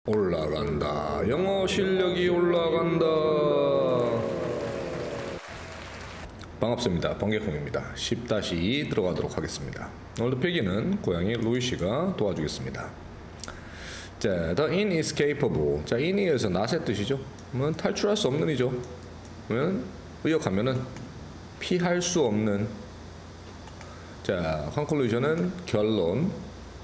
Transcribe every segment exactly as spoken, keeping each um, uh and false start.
올라간다. 영어 실력이 올라간다. 반갑습니다. 번개콩입니다. 십 이 들어가도록 하겠습니다. 오늘도 필기는 고양이 루이씨가 도와주겠습니다. 자, the inescapable. 자, in이에서 not의 뜻이죠. 그러면 탈출할 수 없는 이죠. 그러면 의역하면은 피할 수 없는. 자, conclusion은 결론.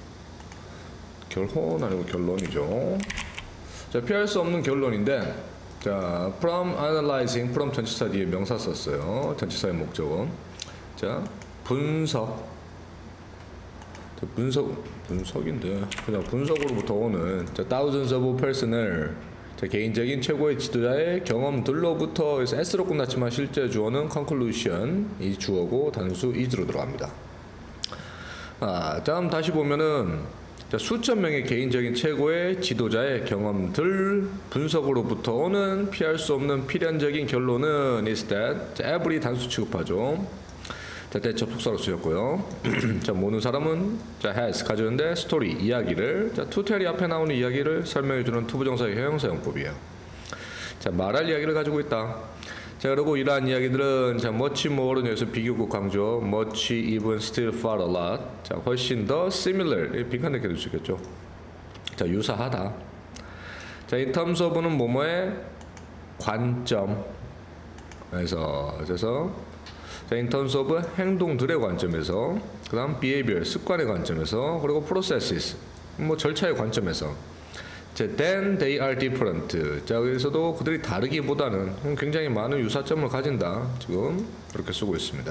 결혼 아니고 결론이죠. 자, 피할 수 없는 결론인데, 자, from analyzing, from 전치사 뒤에 명사 썼어요. 전치사의 목적은. 자, 분석. 자, 분석, 분석인데, 그냥 분석으로부터 오는, 자, thousands of personnel. 자, 개인적인 최고의 지도자의 경험들로부터, 그래서 s로 끝났지만 실제 주어는 conclusion, 이 주어고 단수 is로 들어갑니다. 아, 다음 다시 보면은, 자, 수천 명의 개인적인 최고의 지도자의 경험들 분석으로부터 오는 피할 수 없는 필연적인 결론은 is that. 자, every 단수 취급하죠. 자, 대 접속사로 쓰였고요. 자, 모든 사람은 자, has 가져오는데 스토리 이야기를, 자, to tell이 앞에 나오는 이야기를 설명해주는 투부정사의 형용사용법이에요. 자, 말할 이야기를 가지고 있다. 자, 그리고 이러한 이야기들은 자, much more는 여기서 비교급 강조, much, even, still, far, a lot. 자, 훨씬 더 similar, 빈칸되게 될 수 있겠죠. 자, 유사하다. 자, in terms of는 뭐뭐의 관점. 그래서 그래서 자, in terms of 행동들의 관점에서, 그다음 behavior 습관의 관점에서, 그리고 processes 뭐 절차의 관점에서. 자, then they are different. 자, 여기서도 그들이 다르기보다는 굉장히 많은 유사점을 가진다. 지금 그렇게 쓰고 있습니다.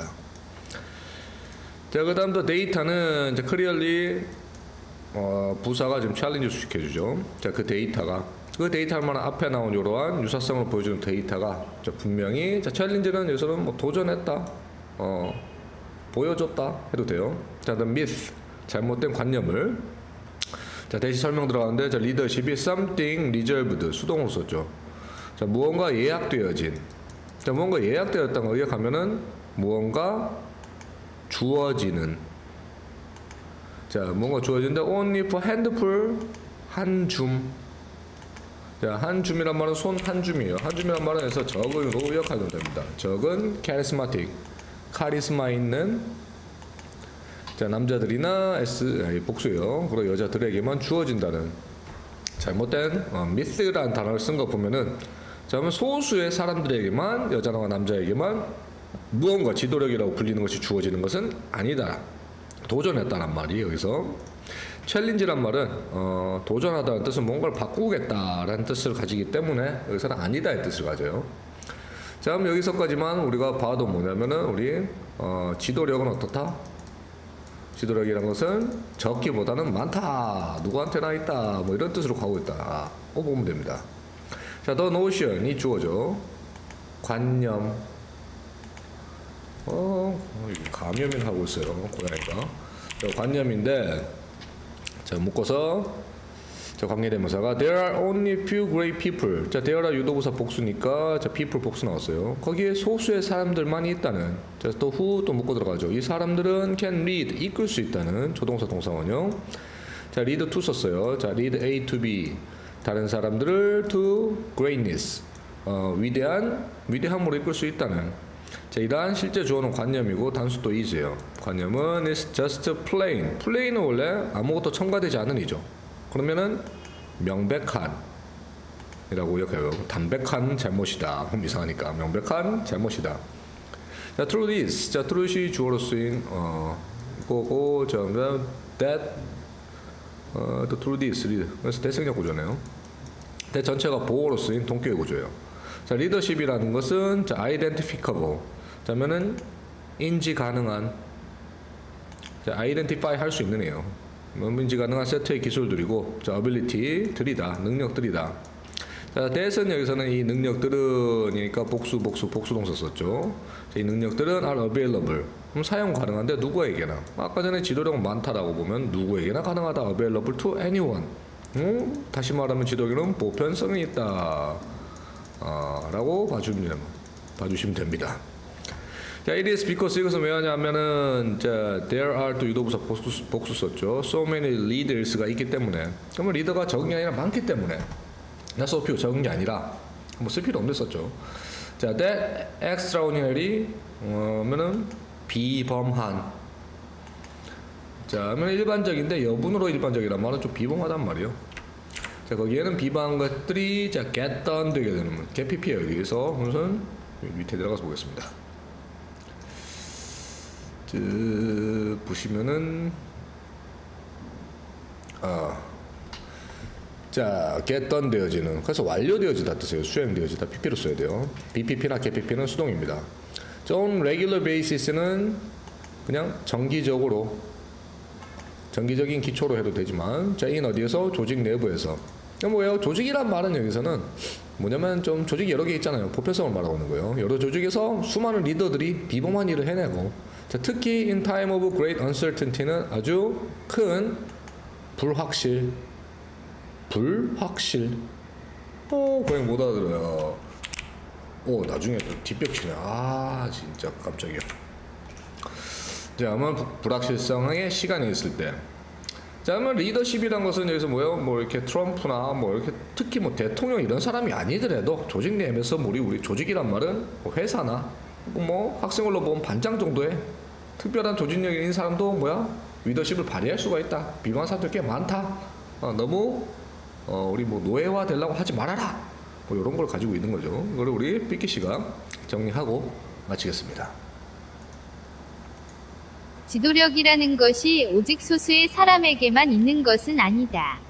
자, 그 다음 더 데이터는 자, clearly 어, 부사가 지금 챌린지 수식해주죠. 자, 그 데이터가 그 데이터만 앞에 나온 이러한 유사성을 보여주는 데이터가 자, 분명히 자, 챌린지는 여기서는 뭐 도전했다, 어, 보여줬다 해도 돼요. 자, the myth 잘못된 관념을. 자, 대시 설명 들어가는데, 자, 리더십이 something reserved 수동으로 썼죠. 자, 무언가 예약되어진. 자, 무언가 예약되었다는 거 의역하면은 무언가 주어지는. 자, 뭔가 주어진데 only for handful 한 줌. 자, 한 줌이란 말은 손 한 줌이에요. 한 줌이란 말은 해서 적은으로 의역하면 됩니다. 적은 charismatic 카리스마 있는. 자, 남자들이나 S 복수요. 그리고 여자들에게만 주어진다는 잘못된 어, 미스라는 단어를 쓴 거 보면은, 자, 그러면 소수의 사람들에게만, 여자나 남자에게만 무언가 지도력이라고 불리는 것이 주어지는 것은 아니다. 도전했다는 말이 여기서. 챌린지란 말은 어, 도전하다는 뜻은 뭔가를 바꾸겠다라는 뜻을 가지기 때문에 여기서는 아니다의 뜻을 가져요. 자, 그럼 여기서까지만 우리가 봐도 뭐냐면은 우리 어, 지도력은 어떻다? 지도력이란 것은 적기보다는 많다, 누구한테나 있다, 뭐 이런 뜻으로 가고 있다. 어, 보면 됩니다. 자, the notion 이 주어죠. 관념. 어, 감염을 하고 있어요, 고양이가. 자, 관념인데, 자, 묶어서 자, 관계대명사가 there are only few great people. 자, there are 유도부사 복수니까 자, people 복수 나왔어요. 거기에 소수의 사람들만이 있다는. 자, 또 who 또 묶고 들어가죠. 이 사람들은 can lead 이끌 수 있다는 조동사 동사원형. 자, lead to 썼어요. 자, lead A to B. 다른 사람들을 to greatness. 어, 위대한 위대함으로 이끌 수 있다는. 자, 이러한 실제 주어는 관념이고 단수 또 is예요. 관념은 is just plain. plain은 원래 아무것도 첨가되지 않은 이죠. 그러면은 명백한 이라고 이렇게요. 담백한 잘못이다. 그럼 이상하니까 명백한 잘못이다. 자, truth is. 자, truth이 주어로 쓰인 어 거고, 저 that 어 the truth is lead. 그래서 대승적 구조네요. 대 전체가 보어로 쓰인 동격의 구조예요. 자, 리더십이라는 것은 자, identifiable. 자면은 인지 가능한. 자, identify 할 수 있는 애요. 인지 가능한 세트의 기술들이고, 자, ability 들이다, 능력들이다. 자, 대선 여기서는 이 능력들은이니까 복수, 복수, 복수 동사 썼죠. 자, 이 능력들은 are available. 그럼 사용 가능한데 누구에게나. 아까 전에 지도력은 많다라고 보면 누구에게나 가능하다. available to anyone. 음? 다시 말하면 지도력은 보편성이 있다. 아, 라고 봐주면, 봐주시면 됩니다. 자, it is because 이것은 왜 하냐면은 자, there are 또 유도부사 복수, 복수 썼죠. So many leaders가 있기 때문에. 그러면 리더가 적은 게 아니라 많기 때문에. not so few 적은 게 아니라 뭐 쓸 필요 없는 썼죠. 자, that extraordinary 어면은 비범한. 자, 그러면 일반적인데 여분으로 일반적이란 말은 좀 비범하단 말이에요. 자, 거기에는 비범한 것들이 자 get done 되게 되는 get pp예요. 여기서 우선 밑에 들어가서 보겠습니다. 자, 보시면은 아, 자 get done 되어지는 그래서 완료되어지다 뜻이에요. 수행되어지다 pp로 써야 돼요. bpp나 get pp는 수동입니다. 자, on regular basis는 그냥 정기적으로 정기적인 기초로 해도 되지만 자, 인 어디에서 조직 내부에서 뭐예요? 조직이란 말은 여기서는 뭐냐면 좀 조직이 여러 개 있잖아요. 보편성을 말하고 있는 거예요. 여러 조직에서 수많은 리더들이 비범한 일을 해내고 자, 특히 in time of great uncertainty는 아주 큰 불확실 불확실 어 그냥 못 알아들어요. 오 나중에 또 뒷벽치네. 아 진짜 깜짝이야. 자, 아마 불확실성의 시간이 있을 때. 자, 그러면 리더십이란 것은 여기서 뭐요? 뭐 이렇게 트럼프나 뭐 이렇게 특히 뭐 대통령 이런 사람이 아니더라도 조직 내에서 우리 우리 조직이란 말은 뭐 회사나 뭐 학생으로 보면 반장 정도의 특별한 조직력이 있는 사람도 뭐야? 리더십을 발휘할 수가 있다. 비범한 사람들 꽤 많다. 어, 너무 어, 우리 뭐 노예화 되려고 하지 말아라. 뭐 이런 걸 가지고 있는 거죠. 이걸 우리 삐끼 씨가 정리하고 마치겠습니다. 지도력이라는 것이 오직 소수의 사람에게만 있는 것은 아니다.